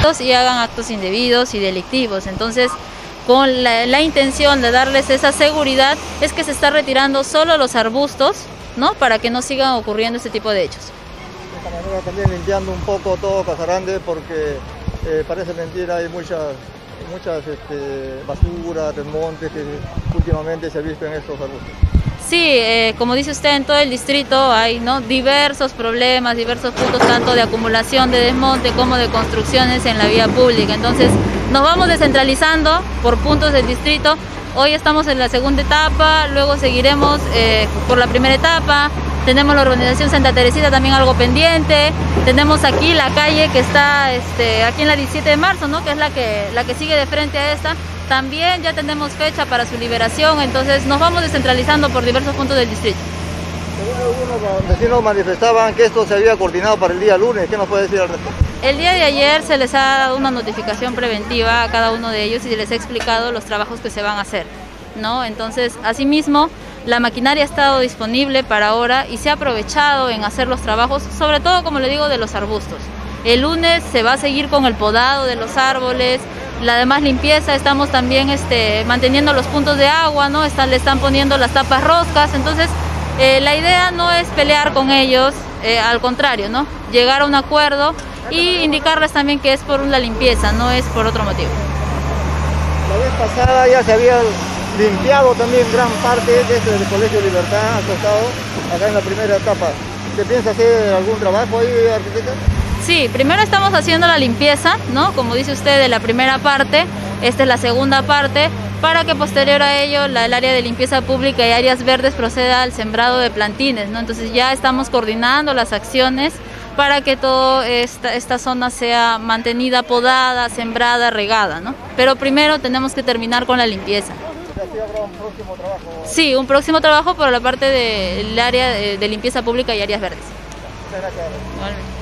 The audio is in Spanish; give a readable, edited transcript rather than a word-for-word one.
ilícitos y hagan actos indebidos y delictivos. Entonces, con la intención de darles esa seguridad, es que se está retirando solo los arbustos, ¿no? Para que no sigan ocurriendo este tipo de hechos. De esta manera también limpiando un poco todo Casarandé, porque parece mentira, hay muchas basura, desmontes que últimamente se ha visto en estos arbustos. Sí, como dice usted, en todo el distrito hay, ¿no?, diversos problemas, diversos puntos tanto de acumulación de desmonte como de construcciones en la vía pública. Entonces nos vamos descentralizando por puntos del distrito. Hoy estamos en la segunda etapa, luego seguiremos por la primera etapa. Tenemos la urbanización Santa Teresita también algo pendiente. Tenemos aquí la calle que está aquí en la 17 de marzo, ¿no?, que es la que sigue de frente a esta. También ya tenemos fecha para su liberación, entonces nos vamos descentralizando por diversos puntos del distrito. Algunos vecinos manifestaban que esto se había coordinado para el día lunes. ¿Qué nos puede decir al respecto? El día de ayer se les ha dado una notificación preventiva a cada uno de ellos y se les ha explicado los trabajos que se van a hacer, ¿no? Entonces, asimismo, la maquinaria ha estado disponible para ahora y se ha aprovechado en hacer los trabajos, sobre todo, como le digo, de los arbustos. El lunes se va a seguir con el podado de los árboles, la demás limpieza. Estamos también manteniendo los puntos de agua, ¿no? Le están poniendo las tapas roscas. Entonces, la idea no es pelear con ellos, al contrario, ¿no?, llegar a un acuerdo y indicarles también que es por la limpieza, no es por otro motivo. La vez pasada ya se había limpiado también gran parte del Colegio Libertad, al costado, acá en la primera etapa. ¿Se piensa hacer algún trabajo ahí, arquitecta? Sí, primero estamos haciendo la limpieza, ¿no?, como dice usted, de la primera parte. Esta es la segunda parte, para que posterior a ello el área de limpieza pública y áreas verdes proceda al sembrado de plantines, ¿no? Entonces ya estamos coordinando las acciones para que toda esta zona sea mantenida, podada, sembrada, regada, ¿no? Pero primero tenemos que terminar con la limpieza. ¿Sí habrá un próximo trabajo? Sí, un próximo trabajo por la parte del área de limpieza pública y áreas verdes. Muchas gracias. Igualmente.